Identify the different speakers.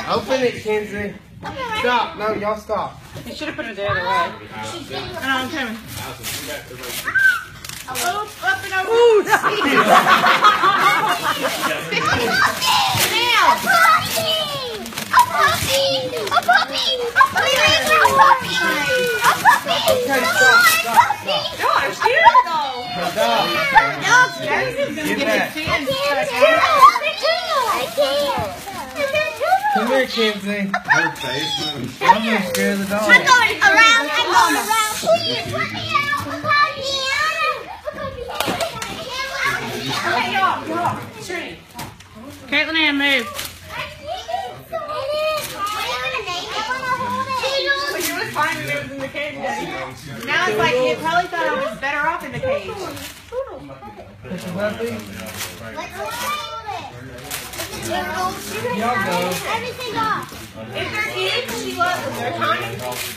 Speaker 1: Open it, Kenzie. Stop. No, y'all stop.
Speaker 2: You should have put it the other way. I know, I'm coming. Oh, up and over. Ooh,
Speaker 3: A puppy! A puppy! A puppy! A puppy! A puppy!
Speaker 1: Okay, stop.
Speaker 2: God, it's cute though.
Speaker 1: Stop.
Speaker 2: Get back.
Speaker 3: I can't.
Speaker 1: Come here, Kenzie.
Speaker 4: Her face.
Speaker 1: I'm going to scare the dog.
Speaker 3: I'm going around. Please let me out. A puppy.
Speaker 2: Okay, y'all. Trini. Caitlin, Ann, move. Well, you was fine when it was in the cage. Now it's like it probably thought I was better off in the cage.
Speaker 1: It's a puppy.
Speaker 3: Y'all go. Everything off.
Speaker 2: If they're kids, she loves them. They're tiny.